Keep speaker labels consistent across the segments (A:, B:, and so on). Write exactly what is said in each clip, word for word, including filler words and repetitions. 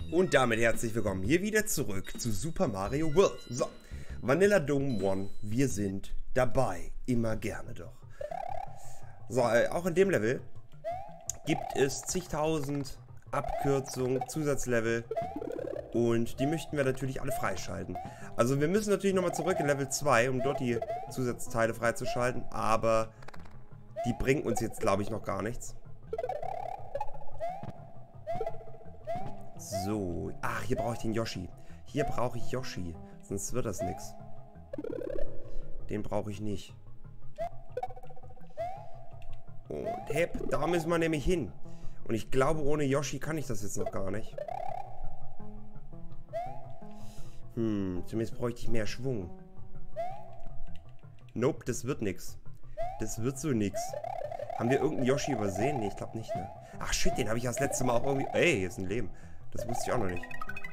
A: Und damit herzlich willkommen hier wieder zurück zu Super Mario World. So, Vanilla Dome eins, wir sind dabei. Immer gerne doch. So, äh, auch in dem Level gibt es zigtausend Abkürzungen, Zusatzlevel. Und die möchten wir natürlich alle freischalten. Also wir müssen natürlich nochmal zurück in Level zwei, um dort die Zusatzteile freizuschalten. Aber die bringen uns jetzt, glaube ich, noch gar nichts. So. Ach, hier brauche ich den Yoshi. Hier brauche ich Yoshi. Sonst wird das nichts. Den brauche ich nicht. Und hepp, da müssen wir nämlich hin. Und ich glaube, ohne Yoshi kann ich das jetzt noch gar nicht. Hm, zumindest bräuchte ich mehr Schwung. Nope, das wird nix. Das wird so nix. Haben wir irgendeinen Yoshi übersehen? Nee, ich glaube nicht, ne? Ach shit, den habe ich das letzte Mal auch irgendwie... Ey, hier ist ein Leben. Das wusste ich auch noch nicht.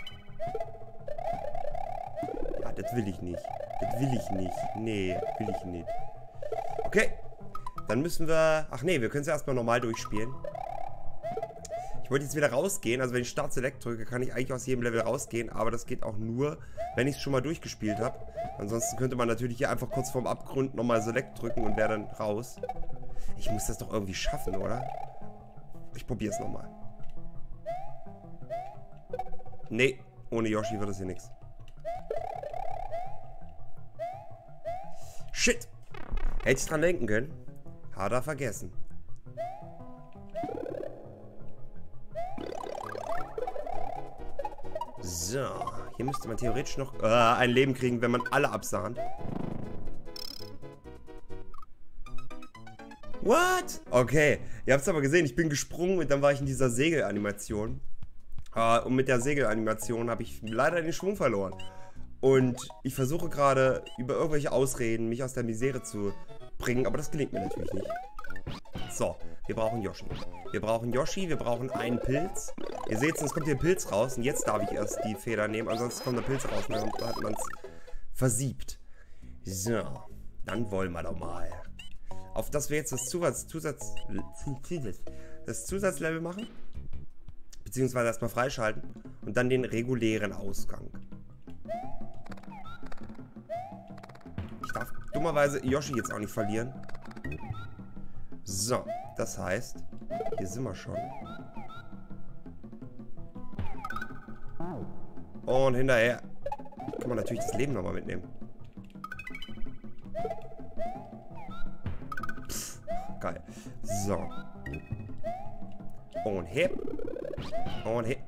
A: Ja, das will ich nicht. Das will ich nicht. Nee, will ich nicht. Okay. Dann müssen wir... Ach nee, wir können es erstmal normal durchspielen. Ich wollte jetzt wieder rausgehen. Also wenn ich Start Select drücke, kann ich eigentlich aus jedem Level rausgehen. Aber das geht auch nur, wenn ich es schon mal durchgespielt habe. Ansonsten könnte man natürlich hier einfach kurz vorm Abgrund nochmal Select drücken und wäre dann raus. Ich muss das doch irgendwie schaffen, oder? Ich probiere es nochmal. Nee, ohne Yoshi wird das hier nichts. Shit! Hätte ich dran denken können. Hat er vergessen. So, hier müsste man theoretisch noch äh, ein Leben kriegen, wenn man alle absahnt. What? Okay, ihr habt es aber gesehen, ich bin gesprungen und dann war ich in dieser Segelanimation. Uh, und mit der Segelanimation habe ich leider den Schwung verloren. Und ich versuche gerade über irgendwelche Ausreden mich aus der Misere zu bringen, aber das gelingt mir natürlich nicht. So, wir brauchen Yoshi. Wir brauchen Yoshi, wir brauchen einen Pilz. Ihr seht, es kommt hier ein Pilz raus und jetzt darf ich erst die Feder nehmen, ansonsten kommt der Pilz raus und dann hat man es versiebt. So, dann wollen wir doch mal. Auf das wir jetzt das Zusatz, Zusatz, das Zusatzlevel machen. Beziehungsweise erstmal freischalten und dann den regulären Ausgang. Ich darf dummerweise Yoshi jetzt auch nicht verlieren. So, das heißt, hier sind wir schon. Und hinterher kann man natürlich das Leben nochmal mitnehmen. Pff, geil. So. Und hip. Und hip.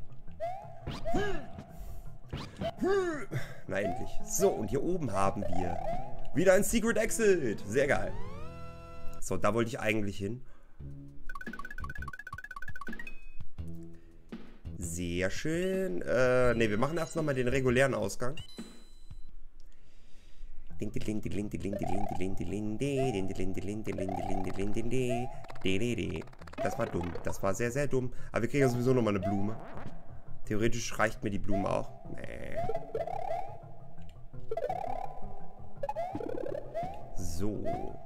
A: Na endlich. So, und hier oben haben wir wieder ein Secret Exit. Sehr geil. So, da wollte ich eigentlich hin. Sehr schön. Äh, ne, wir machen erst nochmal den regulären Ausgang. Das war dumm. Das war sehr, sehr dumm. Aber wir kriegen ja sowieso nochmal eine Blume. Theoretisch reicht mir die Blume auch. Nee. So.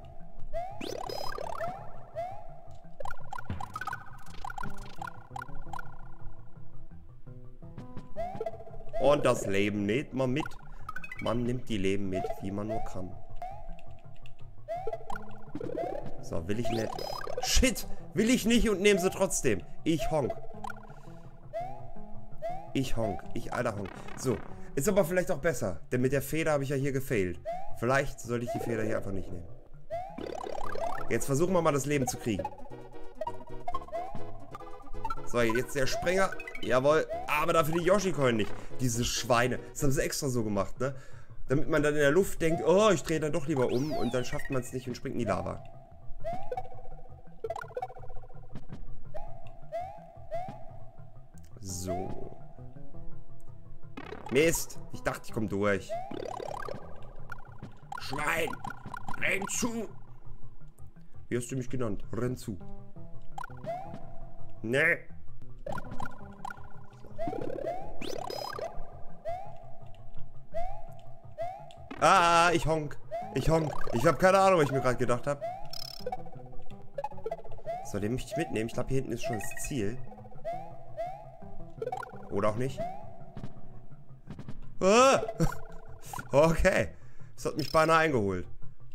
A: Und das Leben nimmt man mit. Man nimmt die Leben mit, wie man nur kann. So, will ich nicht. Shit! Will ich nicht und nehme sie trotzdem. Ich honk. Ich honk. Ich alter honk. So. Ist aber vielleicht auch besser. Denn mit der Feder habe ich ja hier gefailt. Vielleicht sollte ich die Feder hier einfach nicht nehmen. Jetzt versuchen wir mal das Leben zu kriegen. So, jetzt der Springer. Jawohl. Aber dafür die Yoshi-Coin nicht. Diese Schweine. Das haben sie extra so gemacht, ne? Damit man dann in der Luft denkt, oh, ich drehe dann doch lieber um. Und dann schafft man es nicht und springt in die Lava. So. Mist. Ich dachte, ich komme durch. Schwein. Renn zu. Wie hast du mich genannt? Renn zu. Nee. Ah, ich honk. Ich honk. Ich habe keine Ahnung, was ich mir gerade gedacht habe. So, den möchte ich mitnehmen. Ich glaube, hier hinten ist schon das Ziel. Oder auch nicht. Ah! Okay. Das hat mich beinahe eingeholt.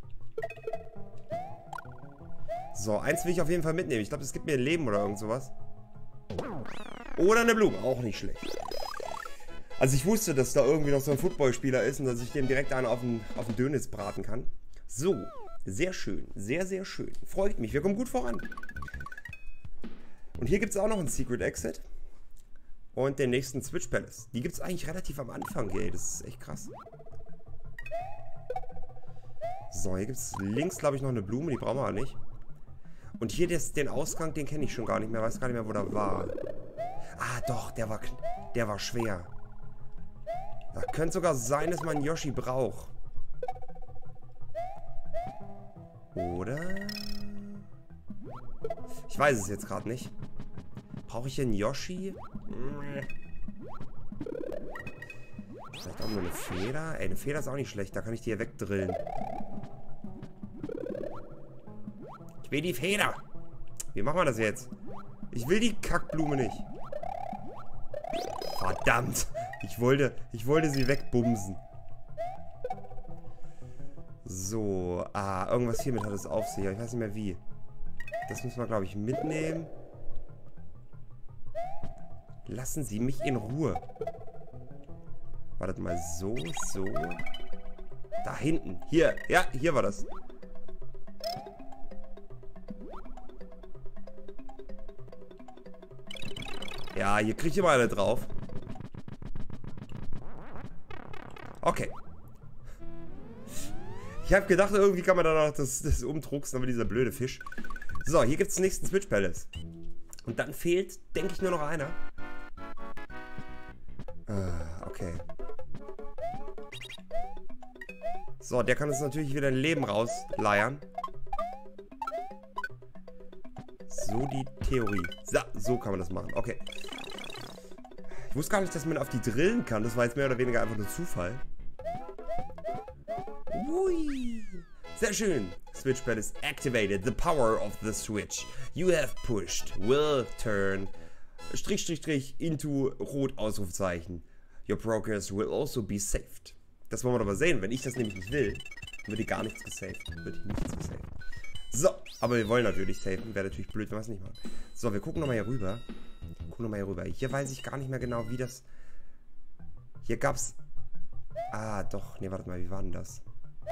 A: So, eins will ich auf jeden Fall mitnehmen. Ich glaube, es gibt mir ein Leben oder irgend sowas. Oder eine Blume. Auch nicht schlecht. Also ich wusste, dass da irgendwie noch so ein Footballspieler ist und dass ich dem direkt einen auf den, auf den Dönitz braten kann. So. Sehr schön. Sehr, sehr schön. Freut mich. Wir kommen gut voran. Und hier gibt es auch noch einen Secret Exit. Und den nächsten Switch Palace. Die gibt es eigentlich relativ am Anfang, ey. Das ist echt krass. So, hier gibt es links, glaube ich, noch eine Blume. Die brauchen wir aber nicht. Und hier des, den Ausgang, den kenne ich schon gar nicht mehr. Weiß gar nicht mehr, wo der war. Ah, doch. Der war, der war schwer. Da könnte sogar sein, dass man Yoshi braucht. Oder? Ich weiß es jetzt gerade nicht. Brauche ich einen Yoshi? Vielleicht auch nur eine Feder? Ey, eine Feder ist auch nicht schlecht. Da kann ich die hier wegdrillen. Ich will die Feder. Wie machen wir das jetzt? Ich will die Kackblume nicht. Verdammt. Ich wollte, ich wollte sie wegbumsen. So. Ah, irgendwas hiermit hat es auf sich. Ich weiß nicht mehr wie. Das müssen wir, glaube ich, mitnehmen. Lassen Sie mich in Ruhe. Wartet mal. So, so. Da hinten. Hier. Ja, hier war das. Ja, hier kriege ich immer alle drauf. Okay. Ich habe gedacht, irgendwie kann man da noch das, das umdrucksen, aber dieser blöde Fisch. So, hier gibt es den nächsten Switch Palace. Und dann fehlt, denke ich, nur noch einer. Ah, okay. So, der kann uns natürlich wieder ein Leben rausleiern. So die Theorie. So, so kann man das machen. Okay. Ich wusste gar nicht, dass man auf die drillen kann. Das war jetzt mehr oder weniger einfach nur Zufall. Ui. Sehr schön. Switch pad is activated. The power of the switch. You have pushed. Will turn. Strich, Strich, Strich into Rot Ausrufzeichen. Your progress will also be saved. Das wollen wir doch mal sehen. Wenn ich das nämlich nicht will, wird hier gar nichts gesaved. Wird hier nichts gesaved. So, aber wir wollen natürlich saven. Wäre natürlich blöd, wenn wir es nicht machen. So, wir gucken nochmal hier rüber. Gucken nochmal hier rüber. Hier weiß ich gar nicht mehr genau, wie das... Hier gab's... Ah, doch. Ne, wartet mal, wie war denn das?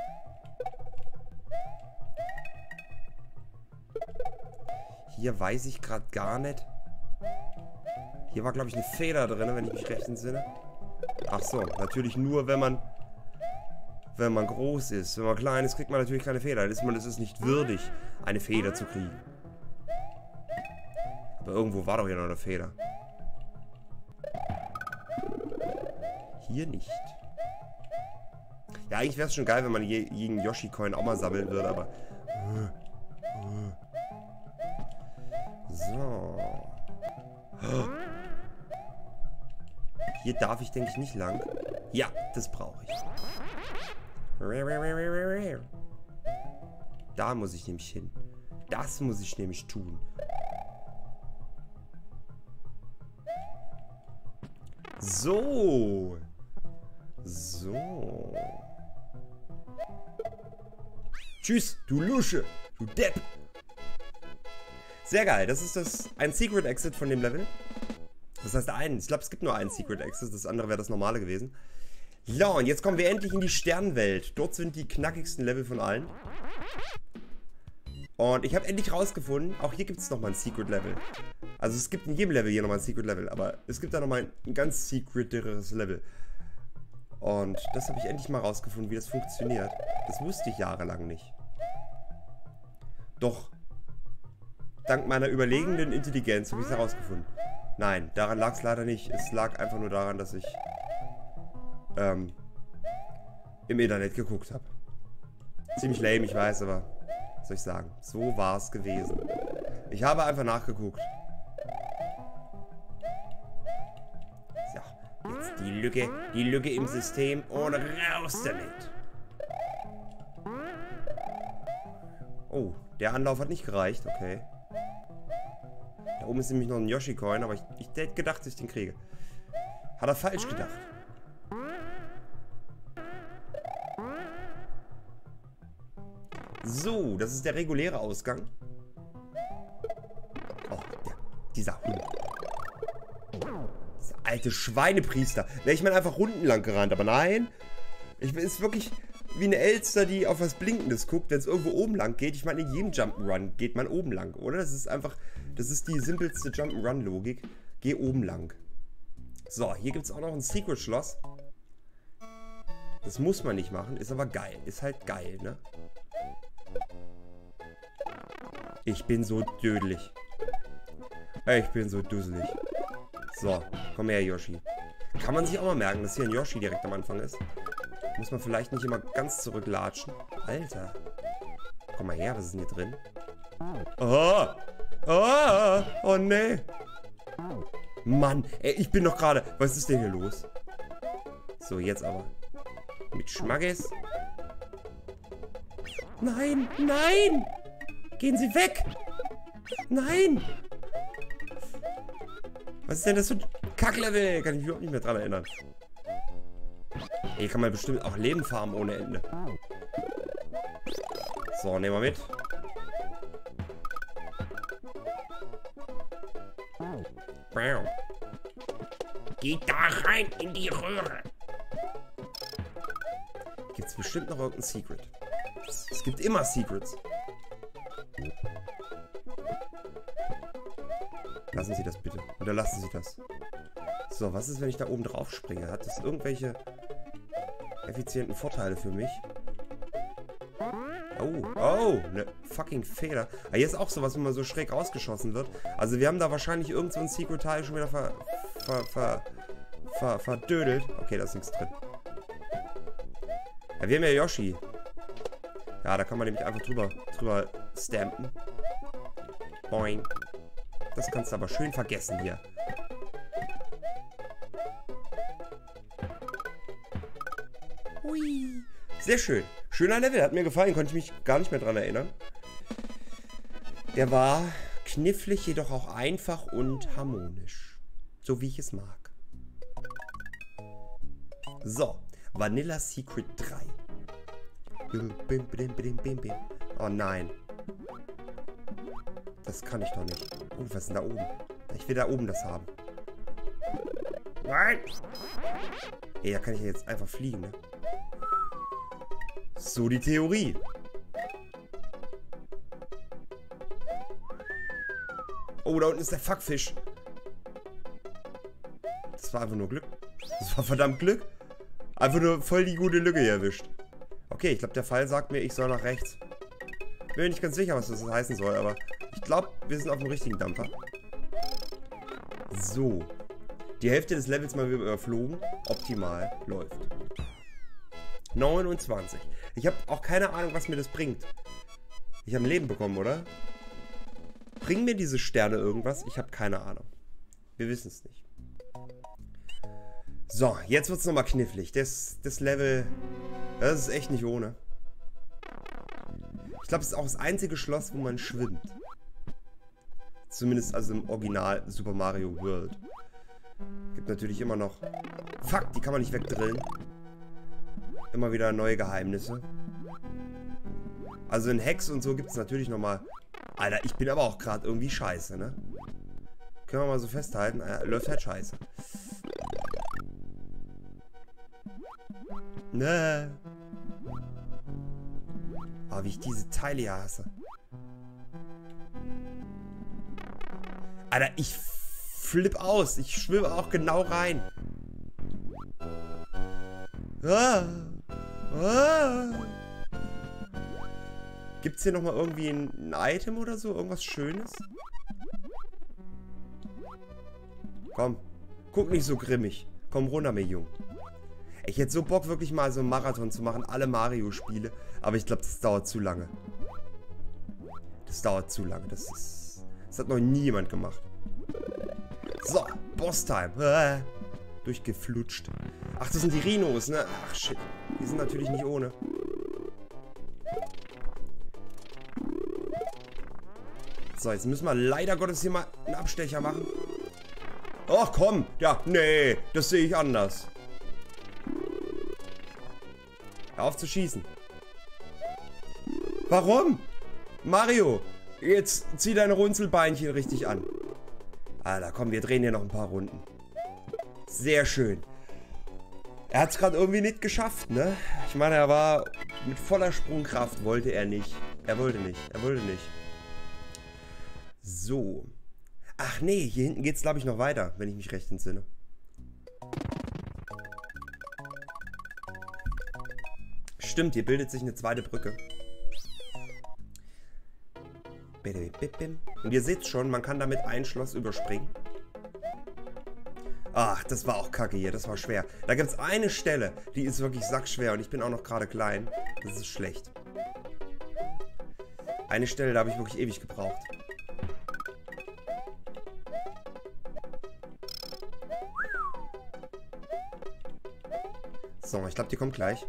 A: Hier weiß ich gerade gar nicht. Hier war, glaube ich, eine Feder drin, wenn ich mich recht entsinne. Ach so, natürlich nur, wenn man... Wenn man groß ist. Wenn man klein ist, kriegt man natürlich keine Feder. Dann ist man, es ist nicht würdig, eine Feder zu kriegen. Aber irgendwo war doch hier noch eine Feder. Hier nicht. Ja, eigentlich wäre es schon geil, wenn man jeden Yoshi-Coin auch mal sammeln würde, aber... So. Hier darf ich, denke ich, nicht lang. Ja, das brauche ich. Da muss ich nämlich hin. Das muss ich nämlich tun. So. So. Tschüss, du Lusche. Du Depp. Sehr geil. Das ist das ein Secret Exit von dem Level. Das heißt ein. Ich glaube, es gibt nur einen Secret Exit. Das andere wäre das normale gewesen. Ja, und jetzt kommen wir endlich in die Sternenwelt. Dort sind die knackigsten Level von allen. Und ich habe endlich rausgefunden, auch hier gibt es nochmal ein Secret Level. Also es gibt in jedem Level hier nochmal ein Secret Level, aber es gibt da nochmal ein, ein ganz secreteres Level. Und das habe ich endlich mal rausgefunden, wie das funktioniert. Das wusste ich jahrelang nicht. Doch, dank meiner überlegenen Intelligenz habe ich es herausgefunden. Nein, daran lag es leider nicht. Es lag einfach nur daran, dass ich ähm, im Internet geguckt habe. Ziemlich lame, ich weiß, aber was soll ich sagen? So war es gewesen. Ich habe einfach nachgeguckt. So, jetzt die Lücke, die Lücke im System und raus damit. Oh, der Anlauf hat nicht gereicht, okay. Da oben ist nämlich noch ein Yoshi-Coin, aber ich, ich hätte gedacht, dass ich den kriege. Hat er falsch gedacht. So, das ist der reguläre Ausgang. Oh, der, dieser Hund. Dieser alte Schweinepriester. Wäre ich mal einfach rundenlang gerannt, aber nein. Ich bin ist wirklich wie eine Elster, die auf was Blinkendes guckt, wenn es irgendwo oben lang geht. Ich meine, in jedem Jump'n'Run geht man oben lang, oder? Das ist einfach, das ist die simpelste Jump'n'Run-Logik. Geh oben lang. So, hier gibt es auch noch ein Secret-Schloss. Das muss man nicht machen, ist aber geil. Ist halt geil, ne? Ich bin so dödelig. Ich bin so dusselig. So, komm her, Yoshi. Kann man sich auch mal merken, dass hier ein Yoshi direkt am Anfang ist. Muss man vielleicht nicht immer ganz zurücklatschen. Alter. Komm mal her, was ist denn hier drin? Oh! Oh! Oh, nee. Mann, ey, ich bin doch gerade... Was ist denn hier los? So, jetzt aber. Mit Schmackes. Nein, nein! Gehen Sie weg! Nein! Was ist denn das für ein Kacklevel? Kann ich mich überhaupt nicht mehr dran erinnern. Hier kann man bestimmt auch Leben farmen ohne Ende. So, nehmen wir mit. Geht da rein in die Röhre. Gibt es bestimmt noch irgendein Secret? Es gibt immer Secrets. Lassen Sie das bitte. Oder lassen Sie das. So, was ist, wenn ich da oben drauf springe? Hat das irgendwelche effizienten Vorteile für mich? Oh, oh, ne fucking Fehler. Ah, hier ist auch sowas, wenn man so schräg rausgeschossen wird. Also wir haben da wahrscheinlich irgend so ein Secret-Teil schon wieder ver, ver, ver, ver, verdödelt. Okay, da ist nichts drin. Ja, wir haben ja Yoshi. Ja, da kann man nämlich einfach drüber, drüber stampen. Boing. Das kannst du aber schön vergessen hier. Hui. Sehr schön. Schöner Level, hat mir gefallen, konnte ich mich gar nicht mehr dran erinnern. Der war knifflig, jedoch auch einfach und harmonisch. So wie ich es mag. So, Vanilla Secret drei. Oh nein. Das kann ich doch nicht. Oh, was ist denn da oben? Ich will da oben das haben. Nein! Ey, da kann ich jetzt einfach fliegen, ne? So die Theorie. Oh, da unten ist der Fuckfisch. Das war einfach nur Glück. Das war verdammt Glück. Einfach nur voll die gute Lücke hier erwischt. Okay, ich glaube, der Pfeil sagt mir, ich soll nach rechts. Bin mir nicht ganz sicher, was das heißen soll, aber ich glaube, wir sind auf dem richtigen Dampfer. So. Die Hälfte des Levels mal wieder überflogen. Optimal läuft. neunundzwanzig. Ich habe auch keine Ahnung, was mir das bringt. Ich habe ein Leben bekommen, oder? Bringen mir diese Sterne irgendwas? Ich habe keine Ahnung. Wir wissen es nicht. So, jetzt wird es nochmal knifflig. Das, das Level, das ist echt nicht ohne. Ich glaube, es ist auch das einzige Schloss, wo man schwimmt. Zumindest also im Original Super Mario World. Gibt natürlich immer noch... Fuck, die kann man nicht wegdrillen. Immer wieder neue Geheimnisse. Also in Hex und so gibt es natürlich nochmal... Alter, ich bin aber auch gerade irgendwie scheiße, ne? Können wir mal so festhalten. Äh, läuft halt scheiße. Ne. Oh, wie ich diese Teile hier hasse. Alter, ich flipp aus. Ich schwimme auch genau rein. Ah. Ah. Gibt's hier nochmal irgendwie ein, ein Item oder so? Irgendwas Schönes? Komm. Guck nicht so grimmig. Komm runter, mir Jung. Ich hätte so Bock, wirklich mal so einen Marathon zu machen. Alle Mario-Spiele. Aber ich glaube, das dauert zu lange. Das dauert zu lange. Das ist... Das hat noch nie jemand gemacht. So, Boss-Time. Ah, durchgeflutscht. Ach, das sind die Rhinos, ne? Ach, shit. Die sind natürlich nicht ohne. So, jetzt müssen wir leider Gottes hier mal einen Abstecher machen. Ach komm, ja, nee, das sehe ich anders. Hör auf zu schießen. Warum? Mario, jetzt zieh deine Runzelbeinchen richtig an. Alter, komm, wir drehen hier noch ein paar Runden. Sehr schön. Er hat es gerade irgendwie nicht geschafft, ne? Ich meine, er war mit voller Sprungkraft, wollte er nicht. Er wollte nicht, er wollte nicht. So. Ach nee, hier hinten geht es, glaube ich, noch weiter, wenn ich mich recht entsinne. Stimmt, hier bildet sich eine zweite Brücke. Und ihr seht schon, man kann damit ein Schloss überspringen. Ach, das war auch kacke hier, das war schwer. Da gibt es eine Stelle, die ist wirklich sackschwer und ich bin auch noch gerade klein. Das ist schlecht. Eine Stelle, da habe ich wirklich ewig gebraucht. So, ich glaube, die kommt gleich.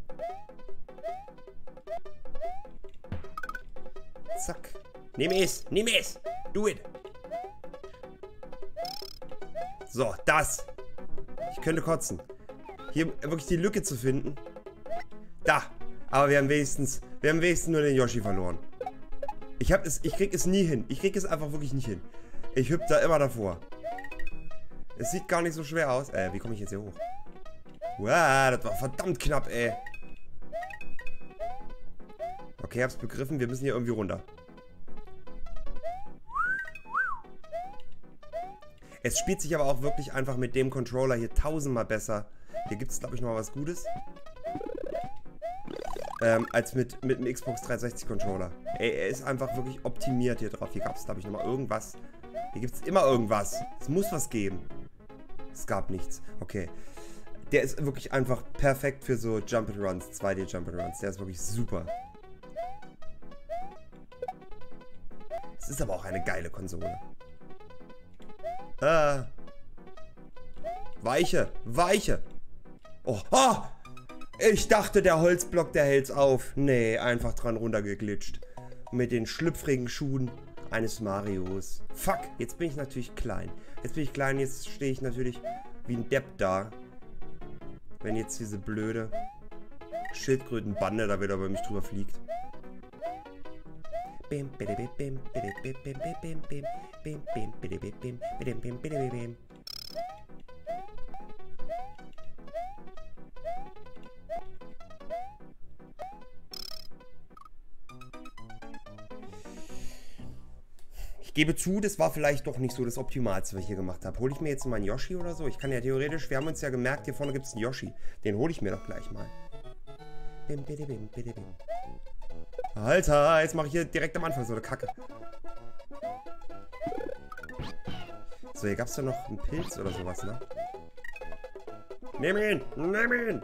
A: Zack. Nimm es, nimm es. Do it. So, das. Ich könnte kotzen. Hier wirklich die Lücke zu finden. Da. Aber wir haben wenigstens, wir haben wenigstens nur den Yoshi verloren. Ich hab es, ich krieg es nie hin. Ich krieg es einfach wirklich nicht hin. Ich hüpfe da immer davor. Es sieht gar nicht so schwer aus. Äh, wie komme ich jetzt hier hoch? Wow, das war verdammt knapp, ey. Okay, hab's begriffen. Wir müssen hier irgendwie runter. Es spielt sich aber auch wirklich einfach mit dem Controller hier tausendmal besser. Hier gibt es, glaube ich, noch was Gutes. Ähm, als mit, mit dem Xbox dreihundertsechzig Controller. Ey, er ist einfach wirklich optimiert hier drauf. Hier gab es, glaube ich, nochmal irgendwas. Hier gibt es immer irgendwas. Es muss was geben. Es gab nichts. Okay. Der ist wirklich einfach perfekt für so Jump'n'Runs, zwei D Jump'n'Runs. Der ist wirklich super. Es ist aber auch eine geile Konsole. Ah. Weiche, weiche. Oh, oh, ich dachte, der Holzblock, der hält's auf. Nee, einfach dran runtergeglitscht. Mit den schlüpfrigen Schuhen eines Marios. Fuck, jetzt bin ich natürlich klein. Jetzt bin ich klein, jetzt stehe ich natürlich wie ein Depp da. Wenn jetzt diese blöde Schildkrötenbande da wieder über mich drüber fliegt. Bim, bim, bim, bim, bim, bim, bim, bim, bim. Bim, bim, bim, bim, bim, bim, bim, bim, bim. Ich gebe zu, das war vielleicht doch nicht so das Optimalste, was ich hier gemacht habe. Hole ich mir jetzt mal einen Yoshi oder so? Ich kann ja theoretisch, wir haben uns ja gemerkt, hier vorne gibt es einen Yoshi. Den hole ich mir doch gleich mal. Bim, bim, bim, bim, bim. Alter, jetzt mache ich hier direkt am Anfang so eine Kacke. So, hier gab es ja noch einen Pilz oder sowas, ne? Nimm ihn! Nimm ihn!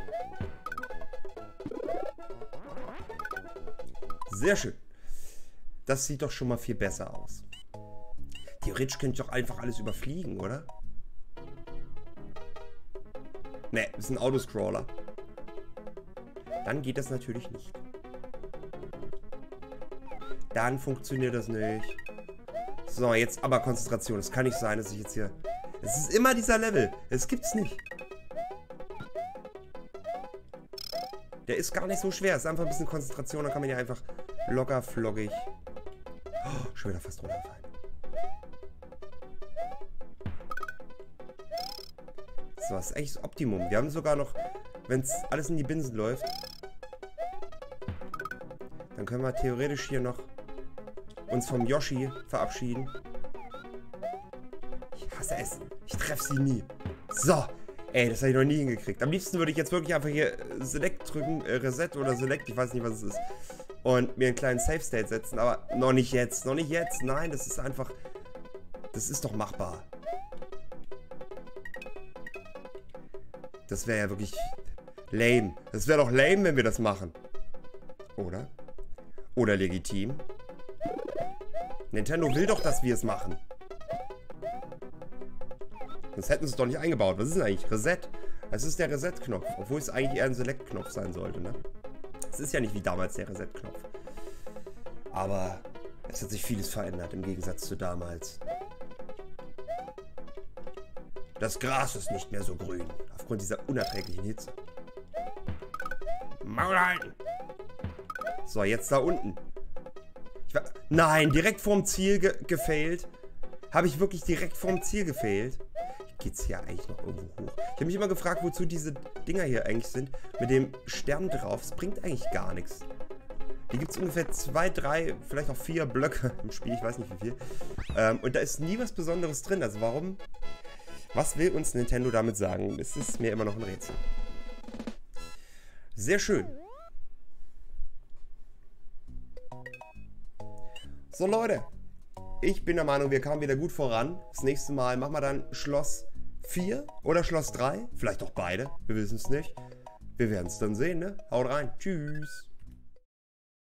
A: Sehr schön. Das sieht doch schon mal viel besser aus. Theoretisch könnte ich doch einfach alles überfliegen, oder? Ne, ist ein Autoscroller. Dann geht das natürlich nicht. Dann funktioniert das nicht. So, jetzt aber Konzentration. Es kann nicht sein, dass ich jetzt hier... Es ist immer dieser Level. Es gibt's nicht. Der ist gar nicht so schwer. Es ist einfach ein bisschen Konzentration. Dann kann man ja einfach locker floggig... Oh, schon wieder fast runterfallen. So, das ist echt das Optimum. Wir haben sogar noch... Wenn es alles in die Binsen läuft... Dann können wir theoretisch hier noch... uns vom Yoshi verabschieden. Ich hasse es. Ich treffe sie nie. So. Ey, das habe ich noch nie hingekriegt. Am liebsten würde ich jetzt wirklich einfach hier Select drücken, äh, Reset oder Select, ich weiß nicht, was es ist. Und mir einen kleinen Save State setzen, aber noch nicht jetzt. Noch nicht jetzt. Nein, das ist einfach... Das ist doch machbar. Das wäre ja wirklich lame. Das wäre doch lame, wenn wir das machen. Oder? Oder legitim. Nintendo will doch, dass wir es machen. Sonst hätten sie es doch nicht eingebaut. Was ist denn eigentlich? Reset. Es ist der Reset-Knopf. Obwohl es eigentlich eher ein Select-Knopf sein sollte, ne? Es ist ja nicht wie damals der Reset-Knopf. Aber es hat sich vieles verändert im Gegensatz zu damals. Das Gras ist nicht mehr so grün. Aufgrund dieser unerträglichen Hitze. Maul halten. So, jetzt da unten. Ich war, nein, direkt vorm Ziel ge gefailt. Habe ich wirklich direkt vorm Ziel gefailt? Geht's hier eigentlich noch irgendwo hoch? Ich habe mich immer gefragt, wozu diese Dinger hier eigentlich sind. Mit dem Stern drauf. Es bringt eigentlich gar nichts. Hier gibt es ungefähr zwei, drei, vielleicht auch vier Blöcke im Spiel. Ich weiß nicht wie viel. Ähm, und da ist nie was Besonderes drin. Also warum? Was will uns Nintendo damit sagen? Es ist mir immer noch ein Rätsel. Sehr schön. So Leute, ich bin der Meinung, wir kamen wieder gut voran. Das nächste Mal machen wir dann Schloss vier oder Schloss drei. Vielleicht auch beide, wir wissen es nicht. Wir werden es dann sehen, ne? Haut rein, tschüss.